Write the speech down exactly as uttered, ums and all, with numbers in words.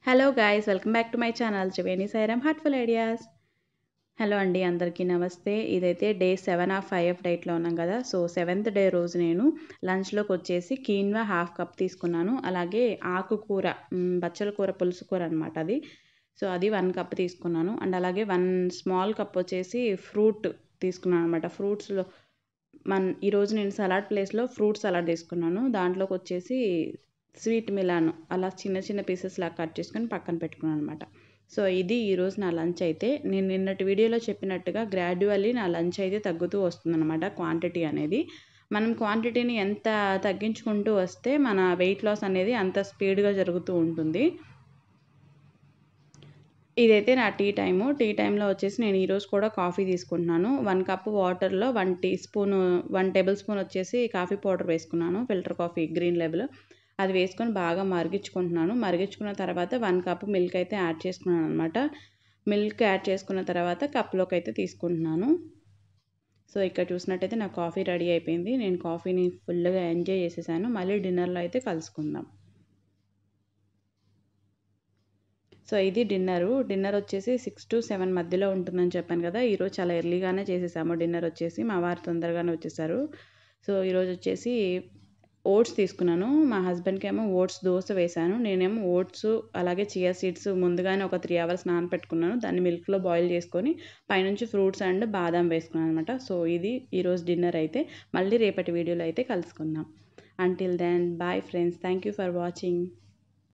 Hello guys welcome back to my channel Triveni Sairam heartful ideas. Hello అండి, అందరికీ నమస్తే. ఇదైతే day seven of five of డైట్లో ఉన్నాం కదా. సో సెవెంత్ డే రోజు నేను లంచ్లోకి వచ్చేసి కీన్వా హాఫ్ కప్ తీసుకున్నాను. అలాగే ఆకుకూర మ్, బచ్చల కూర పులుసు కూర అనమాట అది. సో అది వన్ కప్ తీసుకున్నాను. అండ్ అలాగే వన్ స్మాల్ కప్ వచ్చేసి ఫ్రూట్ తీసుకున్నాను అనమాట. ఫ్రూట్స్లో మన ఈరోజు నేను సలాడ్ ప్లేస్లో ఫ్రూట్ సలాడ్ తీసుకున్నాను. దాంట్లోకి వచ్చేసి స్వీట్ మిలాన్ అలా చిన్న చిన్న పీసెస్ లాగా కట్ చేసుకొని పక్కన పెట్టుకున్నాను అనమాట. సో ఇది ఈరోజు నా లంచ్ అయితే. నేను నిన్నటి వీడియోలో చెప్పినట్టుగా గ్రాడ్యువల్లీ నా లంచ్ అయితే తగ్గుతూ వస్తుందన్నమాట, క్వాంటిటీ అనేది. మనం క్వాంటిటీని ఎంత తగ్గించుకుంటూ వస్తే మన వెయిట్ లాస్ అనేది అంత స్పీడ్గా జరుగుతూ ఉంటుంది. ఇదైతే నా టీ టైము. టీ టైంలో వచ్చేసి నేను ఈరోజు కూడా కాఫీ తీసుకుంటున్నాను. వన్ కప్ వాటర్లో one teaspoon one tablespoon వచ్చేసి కాఫీ పౌడర్ వేసుకున్నాను, ఫిల్టర్ కాఫీ గ్రీన్ లెవెల్. అది వేసుకొని బాగా మరిగించుకుంటున్నాను. మరిగించుకున్న తర్వాత వన్ కప్ మిల్క్ అయితే యాడ్ చేసుకున్నాను అనమాట. మిల్క్ యాడ్ చేసుకున్న తర్వాత కప్లోకి అయితే తీసుకుంటున్నాను. సో ఇక్కడ చూసినట్టయితే నా కాఫీ రెడీ అయిపోయింది. నేను కాఫీని ఫుల్గా ఎంజాయ్ చేసేసాను. మళ్ళీ డిన్నర్లో అయితే కలుసుకుందాం. సో ఇది డిన్నరు. డిన్నర్ వచ్చేసి సిక్స్ టు సెవెన్ మధ్యలో ఉంటుందని చెప్పాను కదా. ఈరోజు చాలా ఎర్లీగానే చేసేసాము డిన్నర్ వచ్చేసి. మా వారు తొందరగానే వచ్చేసారు. సో ఈరోజు వచ్చేసి ఓట్స్ తీసుకున్నాను. మా హస్బెండ్కి ఏమో ఓట్స్ దోశ వేశాను. నేనేమో ఓట్స్ అలాగే చియా సీడ్స్ ముందుగానే ఒక త్రీ అవర్స్ నానపెట్టుకున్నాను. దాన్ని మిల్క్లో బాయిల్ చేసుకొని పైనుంచి ఫ్రూట్స్ అండ్ బాదాం వేసుకున్నాను అనమాట. సో ఇది ఈరోజు డిన్నర్ అయితే. మళ్ళీ రేపటి వీడియోలో అయితే కలుసుకుందాం. Until then bye friends. Thank you for watching.